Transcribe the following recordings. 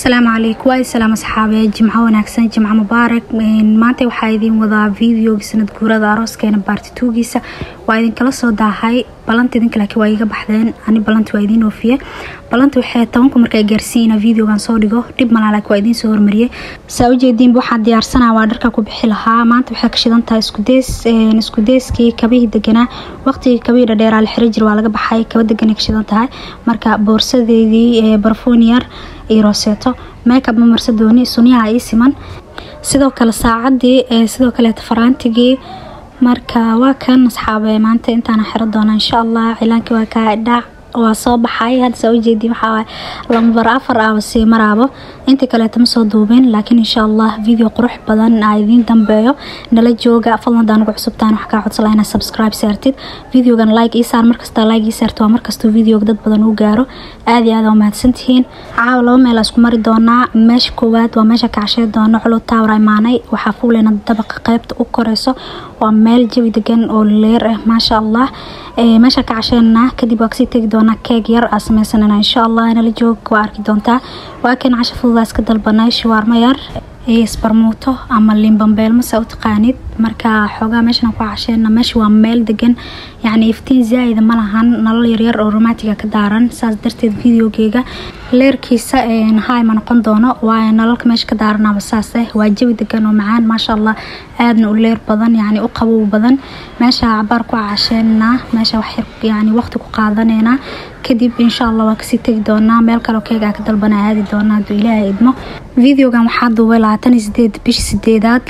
السلام عليكم والسلام أصحابي جمعة وناكسن جمعة مبارك maanta waxaa idin wadaa video sanad guurada arooskeena part 2 giisa waa idin kala soo daahay balanta idin kale waa iga baxdeen ani balanta waa idin oofiye balanta waxay tobanku markay gaarsiina videogan soo dhigo dib malaala waa idin soo hormariyay saa u jeedin waxa diyaarsanaa waa dharka ku bixi lahaa maanta waxay ka shidan tahay isku deeskii kabihi degana waqtiga kabihi dheer la xiriir jir waa laga baxay kaba degan ka shidan tahay marka boorsadeedii barfuuniyar iyo roseto makeup ma marsadooni suniyaha ay siman sidoo kale saacadii sidoo kale faraantigii marka waa kan asxaabe maanta intaan xiro doona insha Allah ciilanka waa ka dhac waa soo baxay had soo jeedi waxa lambar 4 si maraabo inta kale tama soo duubin laakiin insha Allah video qurux badan ay idin dambeeyo nala jooga fadlan daan ugu cusubtaan wax ka codsanayna subscribe saartid videogan like ii saar markasta like ii saarto markasta videoga dad badan uu gaaro aad iyo aad u mahadsantihiin caaw laba meel isku mari doona meesha koowaad waa meesha ka cashay doona xulu taawray maanay waxa fuuleena dabaqa qaybta u koreyso waa meel jawi degan oo leer ah ma sha Allah meesha ka cashayna kadib waqti tagi doona keeg yar asmeysana insha Allah inala joog waa arki doonta waa kan casho fududaas ka dalbanay shawarma yar isbarmuuto ama limbambeel ma soo taqaanid marka xogaa meeshan ku cashayna meesha waa meel degan yani iftiin zaid ma lahan nalal yar oo romantic ka daaran saas darteed videogeyga leerkiisa haay ma noqon doono waa nalalka meesha ka daaranaaba saas waa jawi degan oo macaan ma sha Allah aadna u leer badan yani u qabow badan meesha cabar ku cashayna meesha wax yani waqti ku qaadanayna kadib insha Allah waa kasi tagi doona meel kale oo keega ka dalbanaa aadi doona haduu Ilaahay idmo videogan waxa duubay 28 bishii 8aad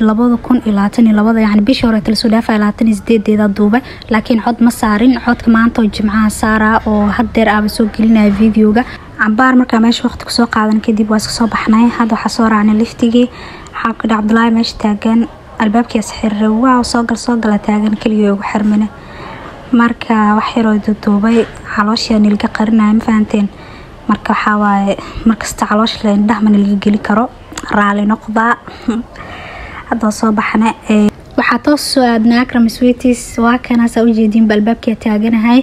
2022 yani bishii hore tala soo dhaafay 28deeda duubay laakiin cod ma saarin codka maanta oo jimcaha saara oo hadeer aaba soo gelinay videoga cabaar marka meesha waqti ku soo qaadan kadib waa soo baxnay hadda waxa soo raacnay liftigii xaabka Cabdullaahi meesha taagan albaabkii asxirre waa soo gal taagan kaliya ugu xirmane marka wax yar oo duubay xaloosha nilga qarinay ma fahanteen marka waxa waaye markasta xaloosh la indhaha man laga gali karo raali noqda hadda soo baxnay waxa toos soo aadnaa Akram Sweeties waa kana soo jeedin albaabkii taaganahay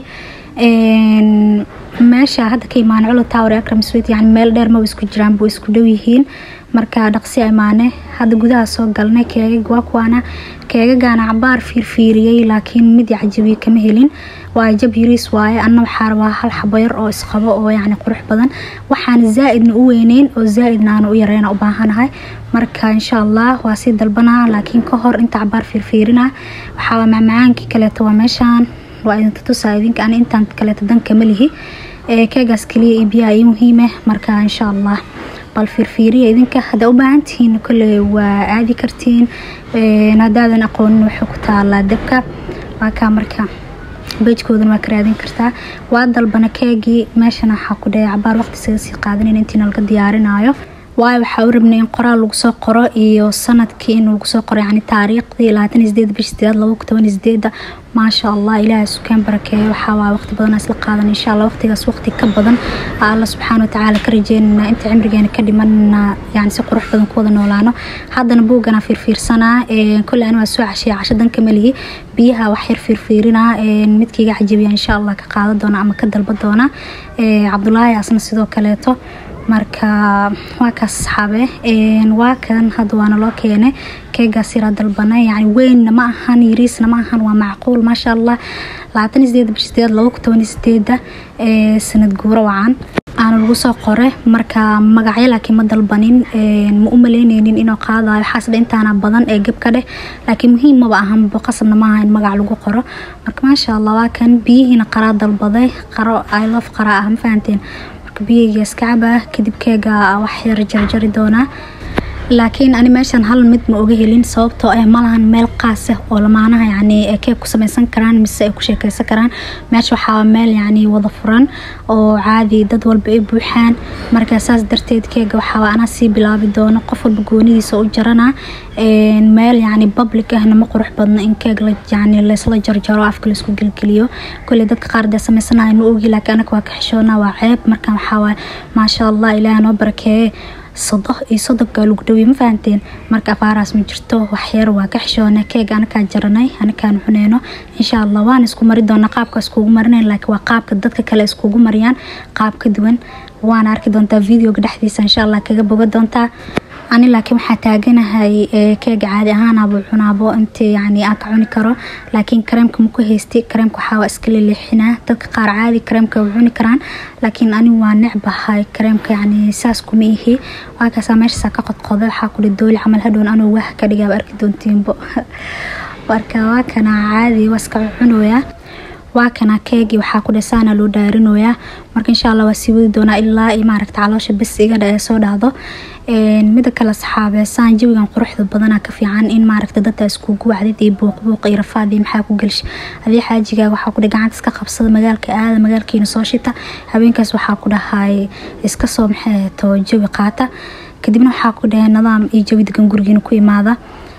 meesha hadda ka imaan culu taawar Akram Sweeties yani meel dheer ma isku jiraan buu isku dhow yihiin marka dhaqsi imaane hadda gudaha soo galnay keega waa kuwana keega gaana cabaar fiirfiiriyay laakiin mid yacajibi kama helin waa jab yiriis waaye anna waxa rabaa hal xabo yar oo isqabo oo yani qurux badan waxaan zaidna u weyneyn oo zaidna aan u yareena u baahanahay marka insha Allah waa si dalbanaa laakiin ka hor inta cabaar fiirfiirina waxa macmaankii kale waa meeshan waa inta tusaayinka aan intaan kale dan kama lihi keegaas kaliya ibiya ay muhiim ah marka insha Allah bal fiirfiiriya idinka hada u baahantiin kulli waa aadi kartiin nadaadan aqoon waxa ku taala dabka waa ka marka beejkoodan waa karaadin kartaa waa dalbana keegi meeshana waxa ku dhacay cabaar waqti si qaadaneen intii nalka diyaarinayo waxa uu rabnay in qoraal lagu soo qoro iyo sanadkii in lagu soo qoro yani taariikhdii 28 bishii 2018 ma sha Allah Ilaahay subhanahu barakeeyo waxa waa waqti badan isla qaadan insha Allah waqtigaas waqti ka badan Allah subhanahu wa ta'ala ka rajeynaa inta cimrigeena ka dhimanna yani si qurux badan ku wada noolaano haddana buugana fiirfiirsanaa kulli aan waa soo cashadan kamalihi biyaha wax yar fiirfiirina midkiiga cajibiya insha Allah ka qaadan doona ama ka dalban doona Cabdullaahi asna sidoo kaleeto marka waa ka saxaabe waa kan hadda waana loo keenay keega sira dalbanay yani weyn ma ahan yiriisna ma ahan waa macquul ma sha Allah 28 bishii 2018 sanad guura wacan aan lagu soo qoray marka magacyo laakiin ma dalbanin ma u maleynaynin inuu qaadayo xasda intaana badan ee gab ka dheh laakiin muhiim ma ahan qasabna ma ahan magac lagu qoro marka ma sha Allah waa kan biyihiina qara dalbaday qaro I love qara ma fahanteen biyaga iskaaba kadib keega wax yar jarjari doona laakiin ani meeshan hal mid ma oga helin sababtoo ah malahan meel qaas ah oo lamaanaha yani keeg ku sameeysan karaan mise ay ku sheekaysan karaan meesha waxa meel yani wada furan oo caadi dad walba ay buuxaan marka saas darteed keega waxa ana si bilaabi doono qof walba goonidiisa u jarana meel yani public ah ma qurux badna in keeg la yani la isla jarjaro afka la isku gilgiliyo kulli dadka qaar da sameeysanay ma ogi laakiin anaka waa ka xishoona waa ceeb marka waxa ma sha Allah Ilaahay noo barakeeyo صدق قالوا قدوي ما فهمتين مركا فاراس من جرتو وحير وكحشونا كيغ أنا كان جرناي أنا كان حنينو إن شاء الله وان اسكو مريدو نقابك اسكو مرنين لك وقابك ددك كلا اسكو مريان قابك دوين waana arki doontaa videoga dhexdiisa insha Allah kaga boga doontaa ani laakiin waxa taaganahay keega caadi ahaan abu cunaabo inta yani aan ka cuni karo laakiin kareemka ma ku haystay kareemka waxa iska leexinaa dadka qaar caadi kareemka u cuni karaan laakiin ani waa necbahay kareemka yani saas kuma ihi waa ka sameeyay ka qodqodo waxa ku dooli camal hadhoon anoo wax ka dhigaa arki doontiinbo warka waa kana caadi waska cunooya waa kana keegi waxa ku dheesana loo daarinoya marka insha Allah waa sii wadi doona ilaa ay maaragta caloosha bas iga soo dhacdo mida kala saxaabeysaan jawigan quruxda badan ka fiican in maaragta dadka isku guwacdid iyo buuq iyo rafaad maxaa ku galsh adii xaajiga waxa ku dhiganta iska qabsada magaalka aad magaalkiina soo shita habeenkaas waxa ku dhahay iska soo maxay to jawi qaata kadibna waxa ku dhahay nidaam iyo jawi degan gurigiina ku imaada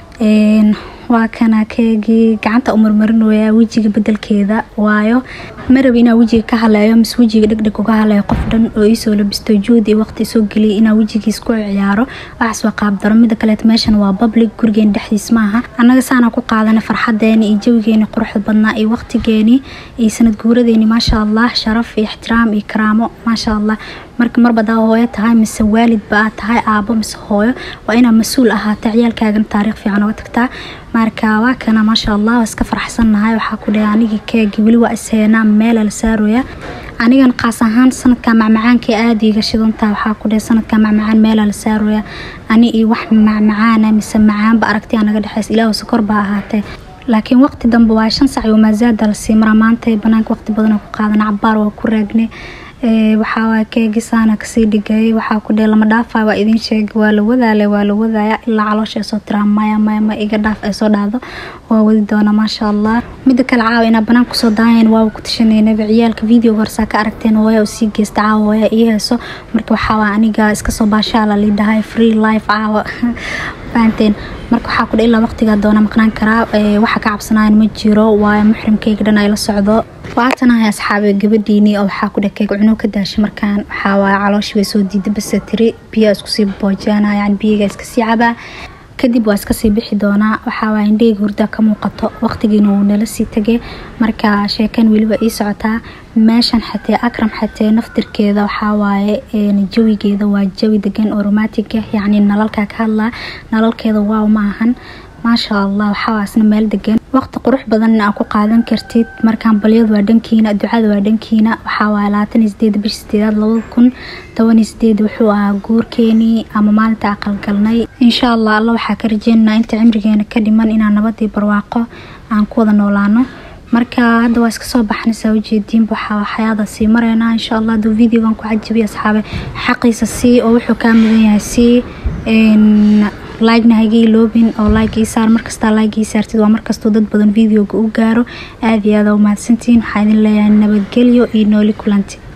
waa kana keegi gacanta umarmarinoya wajiga bedelkeeda waayo marabina wajiga ka halayo mis wajiga dhigdhig uga halayo qof dhan oo isoo labisto joodi waqti soo gali ina wajigiis ku ciyaaro wax soo qaab daramida kale meeshan waa public gurigeen dhexdiis maaha anaga saana ku qaadana farxadeena iyo jawigeena quruxda badnaa iyo waqtigeeni iyo sanad guuradeeni ma sha Allah sharaf iyo ixtiraam iyo karaamo ma sha Allah marka marba hooyo tahay mise waalid baa tahay aabo mise hooyo waa ina mas'uul ahaataa ciyalkaaga taariikh fiican oo tagtaa marka waa kana ma sha Allah iska faraxsanahay waxa ku dhahay aniga keegi wali waa isheena meel la saarooya anigan qaas ahaan sanadka macmacaanka aad iga shidanta waxa ku dhahay sanadka macmacaan meel la saarooya ani iyo wax macmacaan mise macaan ba aragtay anaga dhaxays ilaahu sokor ba ahaatay laakiin waqti dambe waa 5 saac oo maazada la sii maramaantay banaanka waqti badan ku qaadan cabaar waa ku raagnay waxa waa keegi saana ka sii dhigay waxa ku dheelay lama dhaafay waa idin sheeg waa la wadaaya ilaa caloosha soo tiraamaya ma iga dhaaf ay soo dhaado waa wadi doona ma sha Allah mid kale caaw ina banaan ku soo daayeen waa ku tashanayna ciyaalka video horsa ka aragteen oo si geesta caawaya iyeeso marka waxa waa aniga iska soo baashaala liidahay free life caawa faanteen marka waxa ku dheelay waqtiga doona maqnaan karaa waxa ka cabsanaan ma jiro waa muxrimkayga dhan ay la socdo waatanahay asxaabe gabadhiini oo waxa ku dhakay cuno ka daashay markaan waxa waa caloosh way soo diiday bas tiri biyo isku sii boojana yani biyaga iska sii caba kadib waa iska sii bixi doona waxa waa indheeg hurda ka muuqato waqtigiina uu nala sii tagay marka sheekan waliba ii socotaa meeshan xatee akram xatee naftirkeeda waxa waaye jawigeeda waa jawi degan oo romantic yani nalalka ka hadla nalalkeeda waa ma ahan ما شاء الله وحواسنا مال دقن وقت قروح بدن أكو قادن كرتيت مركان بليض ودنكينا دعاء ودنكينا وحوالاتن إزديد بشتيداد لو كن تواني إزديد وحوا جور كيني أما مال تعقل قلني إن شاء الله الله وحكر جينا أنت عمرجينا كدمان إن أنا بدي برواقه عن كوضا نولانو marka hadda waa iska soo baxnay soo jeedin waxa xayada si marayna insha Allah do video ku cajibiyo asxaabe xaqiisa si oo wuxuu ka midan yahay si like nahaygi loobin oo like isaar markasta like isaartid waa markasta dad badan video u gaaro aad iyo aad u mahadsantiin waxaan leeyahay nabadgelyo iyo nooli kulanti